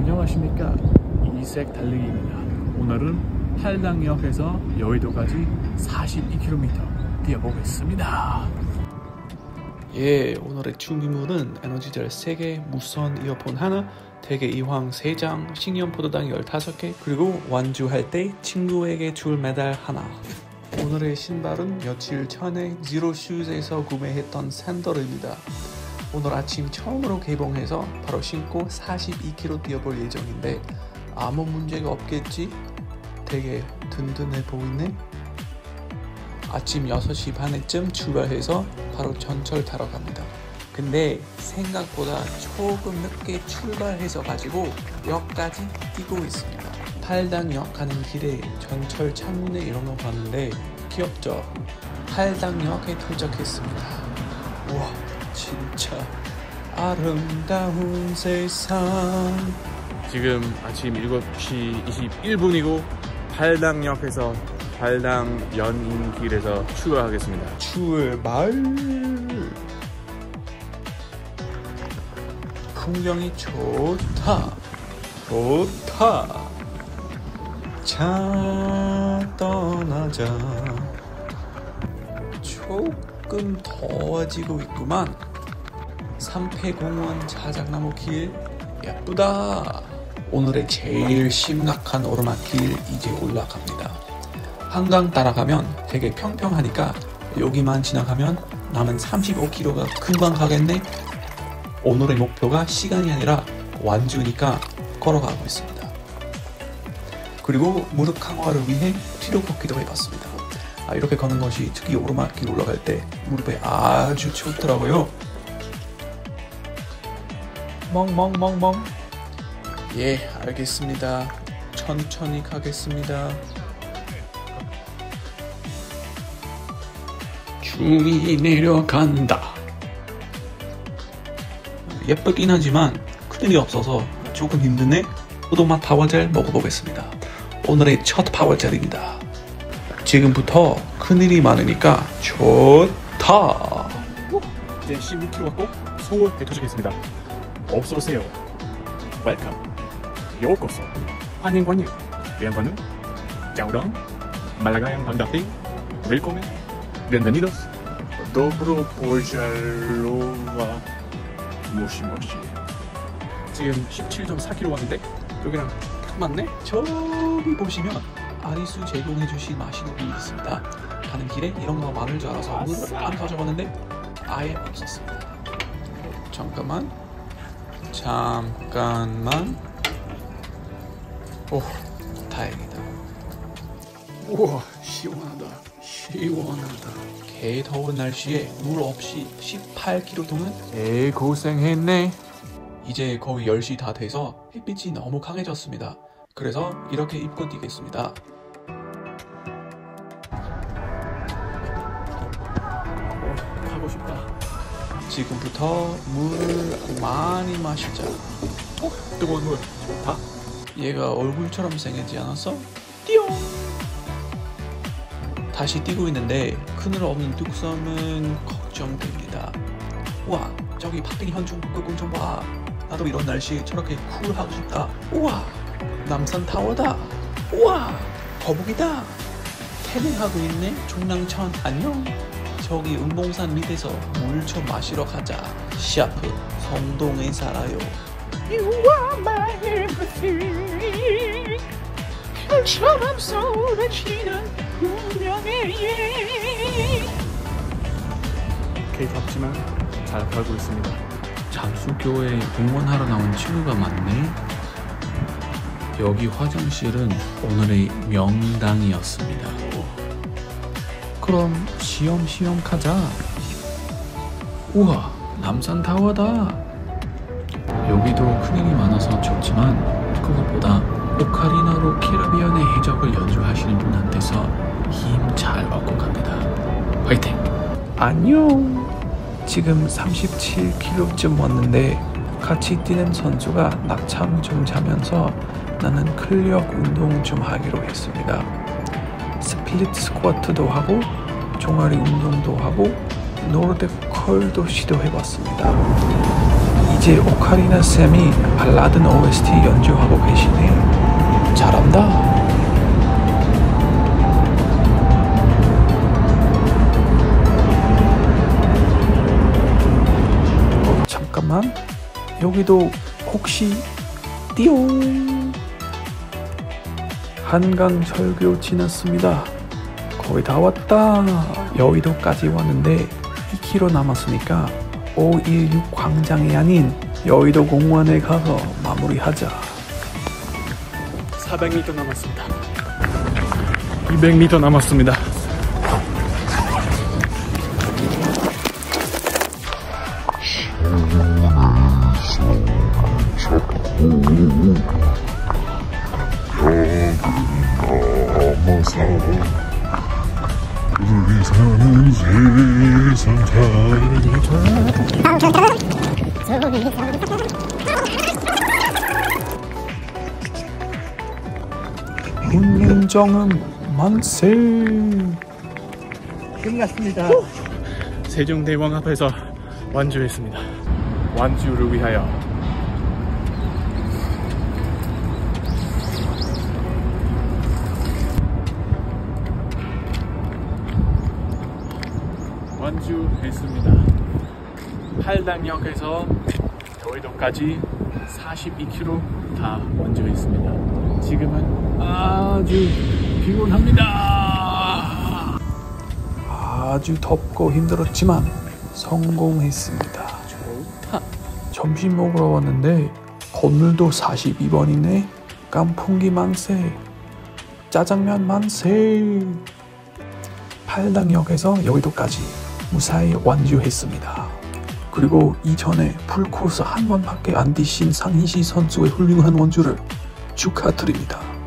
안녕하십니까, 이색 달리기입니다. 오늘은 팔당역에서 여의도까지 42km 뛰어보겠습니다. 예, 오늘의 준비물은 에너지젤 3개, 무선 이어폰 하나, 대게 이황 3장, 식염포도당 15개, 그리고 완주할 때 친구에게 줄 메달 하나. 오늘의 신발은 며칠 전에 지로슈즈에서 구매했던 샌들입니다. 오늘 아침 처음으로 개봉해서 바로 신고 42km 뛰어볼 예정인데 아무 문제가 없겠지? 되게 든든해 보이네? 아침 6시 반에쯤 출발해서 바로 전철 타러 갑니다. 근데 생각보다 조금 늦게 출발해서 가지고 역까지 뛰고 있습니다. 팔당역 가는 길에 전철 창문에 이런 거 봤는데 귀엽죠? 팔당역에 도착했습니다. 우와, 진짜 아름다운 세상. 지금 아침 7시 21분이고 팔당역에서 팔당 연인길에서 출발하겠습니다. 출발. 풍경이 좋다. 자, 떠나자. 조금 더워지고 있구만. 삼패공원 자작나무 길 예쁘다. 오늘의 제일 심각한 오르막길 이제 올라갑니다. 한강 따라가면 되게 평평하니까 여기만 지나가면 남은 35km가 금방 가겠네. 오늘의 목표가 시간이 아니라 완주니까 걸어가고 있습니다. 그리고 무릎 강화를 위해 뒤로 걷기도 해봤습니다. 이렇게 걷는 것이 특히 오르막길 올라갈 때 무릎에 아주 좋더라고요. 멍멍멍멍. 예, 알겠습니다. 천천히 가겠습니다. 줄이 내려간다. 예쁘긴 하지만 큰일이 없어서 조금 힘드네. 포도맛 파워젤 먹어보겠습니다. 오늘의 첫 파워젤입니다. 지금부터 큰일이 많으니까 좋다. 이제 16km 갖고 서울에 도착했습니다. 어서오세요. 웰컴. 요코소. 환영관요. bienvenue. Chào Malaga 반갑게. Welcome. Bienvenidos. Dobro pojalova. 모시모시. 지금 17.4km 왔는데 여기랑 딱 맞네? 저기 보시면 아리수 제공해주신 맛있는 분이 있습니다. 가는 길에 이런 거 많을 줄 알아서 물을 안 가져갔는데 아예 없었습니다. 잠깐만. 오, 다행이다. 우와, 시원하다. 개 더운 날씨에 물 없이 18km 동안 고생했네. 이제 거의 10시 다 돼서 햇빛이 너무 강해졌습니다. 그래서 이렇게 입고 뛰겠습니다. 가고 싶다. 지금부터 물 많이 마시자. 뜨거운 물 좋다. 얘가 얼굴처럼 생겼지 않았어? 띠용. 다시 뛰고 있는데 그늘 없는 뚝섬은 걱정됩니다. 우와, 저기 박근희 현충 북극곰 좀 봐. 나도 이런 날씨에 저렇게 쿨하고 싶다. 우와, 남산타워다. 우와, 거북이다. 태닝하고 있네. 종랑천 안녕. 저기 은봉산 밑에서 물 좀 마시러 가자. 샤프 성동에 살아요. You are my everything. 별처럼 쏟아지는 운명의 예. 개덥지만 잘 가고 있습니다. 잠수교에 응원하러 나온 친구가 많네. 여기 화장실은 오늘의 명당이었습니다. 그럼 시험시험 가자. 우와, 남산타워다. 여기도 큰일이 많아서 좋지만 그것보다 오카리나로 캐리비안의 해적을 연주하시는 분한테서 힘 잘 얻고 갑니다. 화이팅! 안녕! 지금 37km쯤 왔는데 같이 뛰는 선수가 낮잠 좀 자면서 나는 근력 운동 좀 하기로 했습니다. 스플릿 스쿼트도 하고 종아리 운동도 하고 노르드 컬도 시도해봤습니다. 이제 오카리나 쌤이 발라드 OST 연주하고 계시네. 잘한다. 잠깐만, 여기도 혹시 띠용 한강 철교 지났습니다. 거의 다 왔다. 여의도까지 왔는데 2km 남았으니까 516 광장이 아닌 여의도 공원에 가서 마무리하자. 400m 남았습니다. 200m 남았습니다. 우리 사는 세상 운명정음 만세. 끝났습니다. 세종대왕 앞에서 완주했습니다. 완주를 위하여. 완주했습니다. 팔당역에서 여의도까지 42km 다 완주했습니다. 지금은 아주 피곤합니다. 아주 덥고 힘들었지만 성공했습니다. 좋다. 점심 먹으러 왔는데 건물도 42번이네. 깐풍기 만세, 짜장면 만세. 팔당역에서 여의도까지 무사히 완주했습니다. 그리고 이전에 풀코스 한 번밖에 안 뛰신 상희시 선수의 훌륭한 완주를 축하드립니다.